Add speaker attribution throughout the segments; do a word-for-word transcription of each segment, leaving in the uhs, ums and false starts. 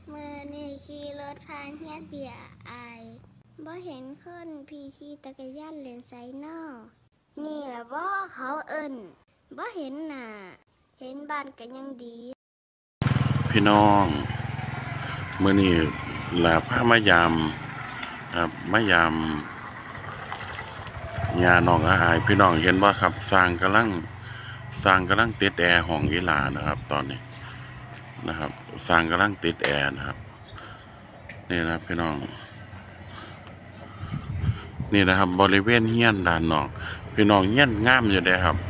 Speaker 1: เมื่อนี่ขี่รถผ่านเฮียเบียอายบ่เห็นคนพี่ขี่จักรยานเล่นไซนอนี่แหละบ่เขาเอิ้นบ่เห็นหน้าเห็นบ้านก็ยังดี
Speaker 2: พี่น้องเมื่อนี้ลาพามายามครับมายามยาน้องอาอายพี่น้องเห็นว่าครับสร้างกำลังสร้างกำลังติดแอร์ห้องอีหลานะครับตอนนี้นะครับสร้างกำลังติดแอร์นะครับนี่นะพี่น้องนี่นะครับบริเวณเฮี้ยนด้านนอกพี่น้องเฮี้ยนงามอยู่เลยครับ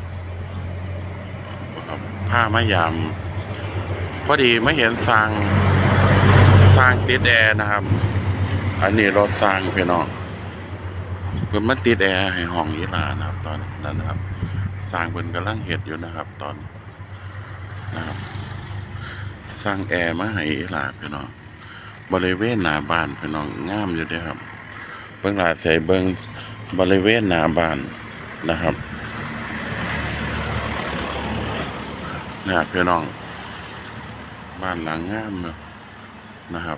Speaker 2: ผ้ามายามพอดีไม่เห็นสร้างสร้างติดแอร์นะครับอันนี้รถสร้างพี่น้องเพิ่นมาติดแอร์ให้ห้องอีหลานะครับตอนนั้นนะครับสร้างเพิ่นกำลังเฮ็ดอยู่นะครับตอนนะครับสร้างแอร์มาให้อีหลาพี่น้องบริเวณหน้าบ้านพี่น้องงามอยู่เด้ครับเบิ่งหลาใส่เบิ่งบริเวณหน้าบ้านนะครับนะครับพี่น้องบ้านหลังงามนะครับ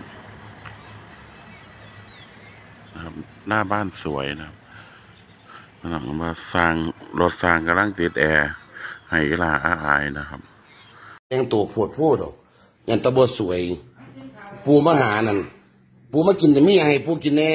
Speaker 2: นะครับหน้าบ้านสวยนะครับน้องมาสร้างรถสร้างกำลังติดแอร์ให้อีหลาอาอายนะครับ
Speaker 3: แต่งตัวโพดโพดออกยันตะบดสวยปูมาหานั่นปูมากินแต่มีให้ปูกินแน่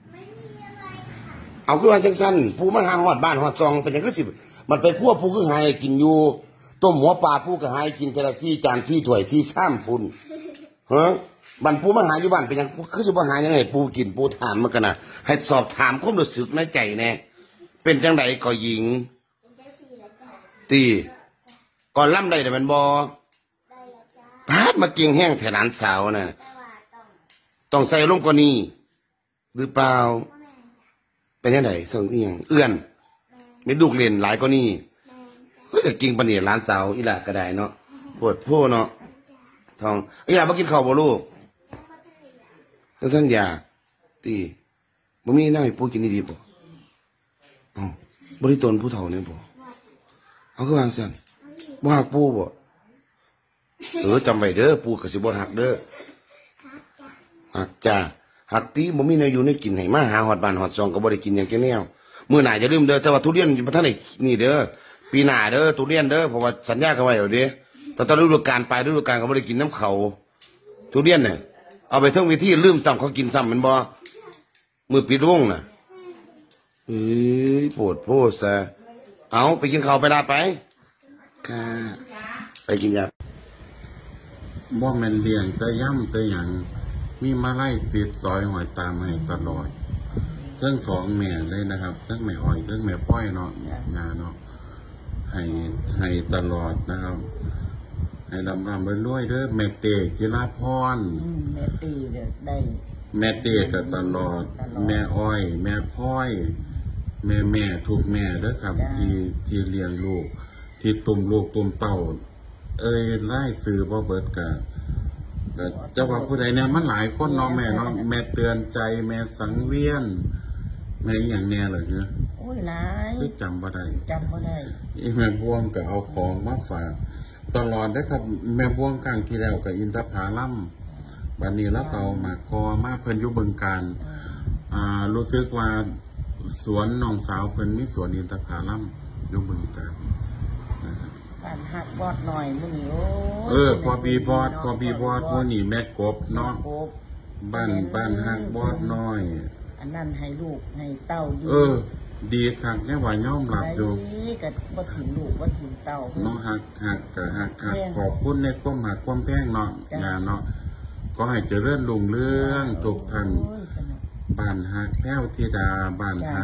Speaker 3: เอาขึ้นมาจังสั้นปูมาหาหอดบ้านหอดซองเป็นยังก็สิมันไปคั่วปูก็หายกินอยู่ต้มหัวปลาปูก็หายกินเทละที่จานที่ถ้วยที่ซ้ำฝุ่นเฮ้ยบ้านปูมาหาอยู่บ้านเป็นยังคือสิบ่หายังไงปูกินปูถามมันกันนะให้สอบถามความรู้สึกในใจแน่เป็นจังไดก็หญิงตีก่อนล่ำได้แต่มันบอพาดมาเกียงแห้งแถนานสาวน่ะต้องใส่ลงกว่านี้หรือเปล่าเป็นยังไงส่งเอียงเอื้อนไม่ดูกเล่นหลายกว่านี้เฮ้ยกิงปะเนี่ยร้านสาวอีหลาก็ได้เนาะปวดโพ่เนาะทองอีหลามากินข้าวบ่ลูกท่านท่านยาตีบ่มีน่าให้ปูกินดีๆบ่อ๋อบริตนผู้เฒ่าเนี่ยบ่เอาก็วางสั่นบ่หักปูบ่เออจำไว้เด้อปูกสิบ่หักเด้อหักจ้าหักตีบ่มีแนวอยู่ในกินให้มาหาหอดบ้านหอดซองก็บ่ได้กินอย่างแก่แนวมื้อหน้าอย่าลืมเด้อแต่ว่าทุเรียนบ่ทันได้นี่เด้อปีหน้าเด้อทุเรียนเด้อเพราะว่าสัญญากันไว้แล้วเด้แต่ตอนฤดูกาลปลายฤดูกาลก็บ่ได้กินน้ำเขาทุเรียนเนี่ยเอาไปทั้งวิธีลืมซ้ำเขากินซ้ำมันบ่มือปิดวงน่ะเอ้ยปวดโพดซะเอาไปกินข้าวไปลาไปค่ะไปกินยา
Speaker 2: บ่แม่นเลี้ยงแต่ย่ำแต่หยังมีมาไล่ติดซอยหอยตามให้ตลอดทั้งสองแม่เลยนะครับทั้งแม่หอยทั้งแม่ป้อยเนาะงานเนาะให้ให้ตลอดนะครับให้ลำลำไปรวยเด้อแม่เตจิราพร
Speaker 4: แม่ตีเด็กได้
Speaker 2: แม่เตก็ตลอดแม่อ้อยแม่พ้อยแม่แม่ทุกแม่เด้อครับที่ที่เลี้ยงลูกที่ตุ่มลูกตุ่มเต่าเอ้ยไล่ซื้อบ่เบิดกะเจ้าว่าผู้ใดเนี่ยมันหลายคนเนาะแม่เนาะแม่เตือนใจแม่สังเวียนแม่อย่างแน่เลยเนาะ
Speaker 4: โอ้ยหลาย
Speaker 2: คือจำบ่ได้
Speaker 4: จำบ่ได้
Speaker 2: อีแม่บวงก็เอาของมาฝากตลอดได้ครับแม่บวงครั้งที่แล้วกับอินทผลัมบัดนี้แล้วเอามากอมาเพิ่นอยู่บึงกาฬอ่ารู้สึกว่าสวนน้องสาวเพิ่นมีสวนอินทผลัมอยู่บึงกาฬ
Speaker 4: บ้านหักบอดหน่อยมื้อนี้โอ้
Speaker 2: เออพอบีบอดพอบีบอดมื้อนี้แม่กบเนาะบ้านบ้านหักบอดน้อย
Speaker 4: อันนั้นให้ลูกให้เต้าอยู่
Speaker 2: เออดีคักแค่ว่ายอมรับอยู่
Speaker 4: ก็บ่ถึงลูกบ่ถึงเต้า
Speaker 2: เนาะหักหักก็หักหักขอบคุณในความหักความแพงเนาะงานเนาะก็ให้เจริญรุ่งเรืองทุกท่านบ้านหักแพ้วธิดาบ้านหัก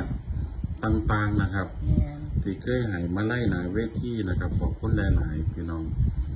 Speaker 2: ต่างๆนะครับที่เคยให้มาไล่หนาเวทีนะครับขอบคุณหลายๆพี่น้อง